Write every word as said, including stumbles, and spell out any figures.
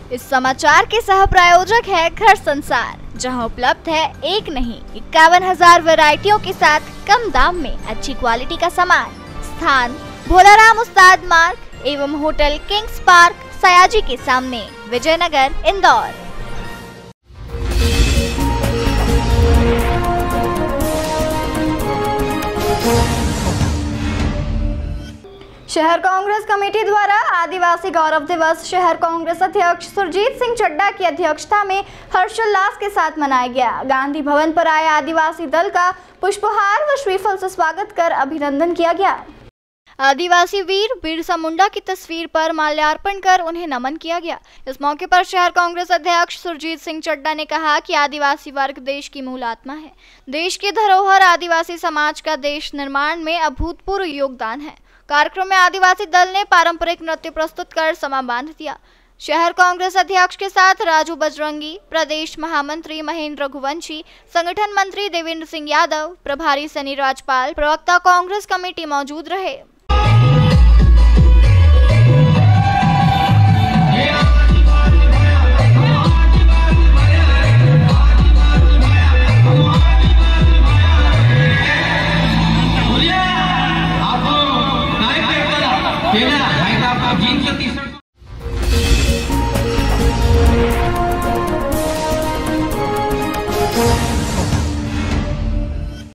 इस समाचार के सह प्रायोजक है घर संसार, जहां उपलब्ध है एक नहीं इक्यावन हजार वैरायटियों के साथ कम दाम में अच्छी क्वालिटी का सामान। स्थान भोलाराम उस्ताद मार्ग एवं होटल किंग्स पार्क सयाजी के सामने, विजयनगर, इंदौर। शहर कांग्रेस कमेटी द्वारा आदिवासी गौरव दिवस शहर कांग्रेस अध्यक्ष सुरजीत सिंह चड्डा की अध्यक्षता में हर्षोल्लास के साथ मनाया गया। गांधी भवन पर आए आदिवासी दल का पुष्पहार व श्रीफल से स्वागत कर अभिनंदन किया गया। आदिवासी वीर बिरसा मुंडा की तस्वीर पर माल्यार्पण कर उन्हें नमन किया गया। इस मौके पर शहर कांग्रेस अध्यक्ष सुरजीत सिंह चड्डा ने कहा कि आदिवासी वर्ग देश की मूल आत्मा है। देश की धरोहर आदिवासी समाज का देश निर्माण में अभूतपूर्व योगदान है। कार्यक्रम में आदिवासी दल ने पारंपरिक नृत्य प्रस्तुत कर समा बांध दिया। शहर कांग्रेस अध्यक्ष के साथ राजू बजरंगी, प्रदेश महामंत्री महेंद्र रघुवंशी, संगठन मंत्री देवेंद्र सिंह यादव, प्रभारी सनी राजपाल, प्रवक्ता कांग्रेस कमेटी मौजूद रहे। भाई का आपका जीन के टी शर्ट